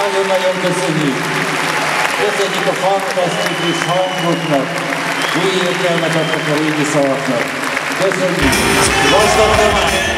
Nagyon-nagyon köszönjük! Köszönjük a fantasztikus hangoknak! Új értelmet adtak a régi szavaknak! Köszönjük! Vastag Tamás!